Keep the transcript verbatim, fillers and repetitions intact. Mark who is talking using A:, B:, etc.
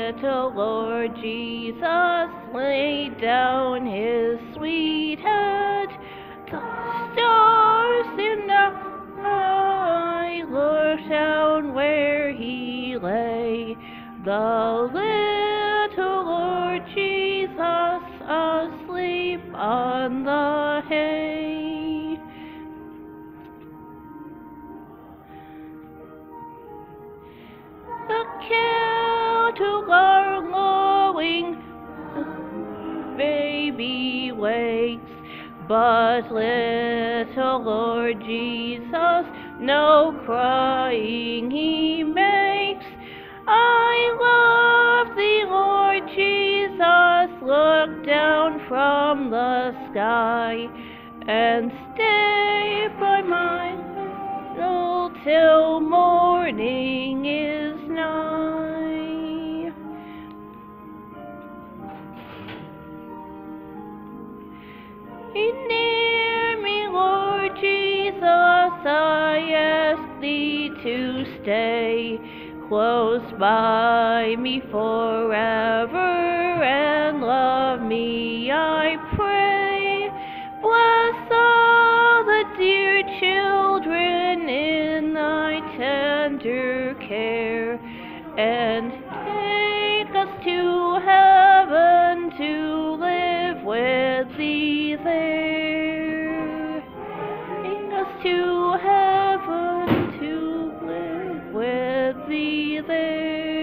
A: little Lord Jesus laid down his sweet head. The stars in the sky looked down where he lay. The little Lord Jesus asleep on the hay. The cattle are lowing, the baby wakes, but little Lord Jesus no crying he makes. I love thee, Lord Jesus, look down from the sky, and stay by my cradle till morning is nigh. Be near me, Lord Jesus, I ask thee to stay close by me forever, and love me, I pray. Bless all the dear children in thy tender care, and take us to heaven to live with thee there. Take us to heaven to live with thee there.